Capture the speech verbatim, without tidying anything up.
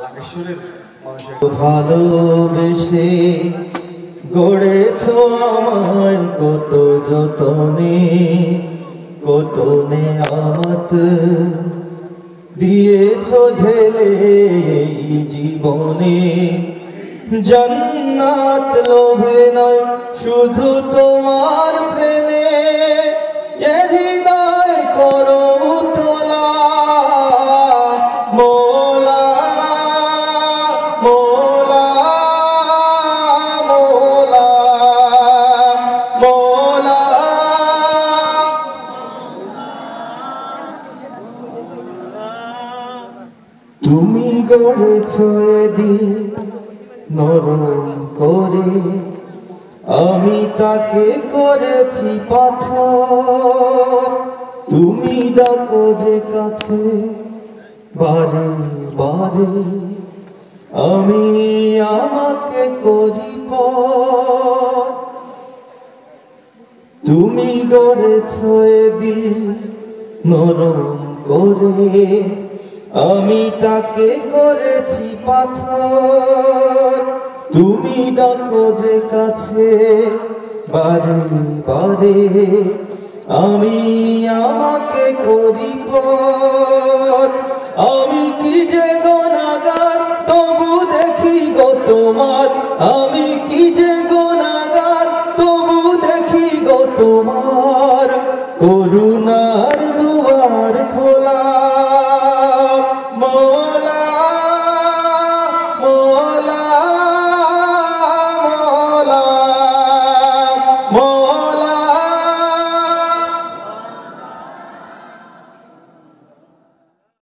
ভালোবেসে গড়েছ আমায় কত যতনে, কত নেয়ামত দিয়েছ ঢেলে এই জীবনে। জান্নাত লোভে নয় শুধু তোমার প্রেমে, এ হৃদয় করো উতলা মোলা মোলা মোলা মোলা। তুমি গড়েছ এ দিল নরম করে, আমি তাকে করেছি পাথর। তুমি ডাকো যে কাছে বারে বারে, আমি আমাকে করি পর। তুমি গড়েছ এ দিল নরম করে, আমি তাকে করেছি পাথর। তুমি ডাকো যে কাছে বারে বারে, আমি আমাকে করি পর। আমি কি যে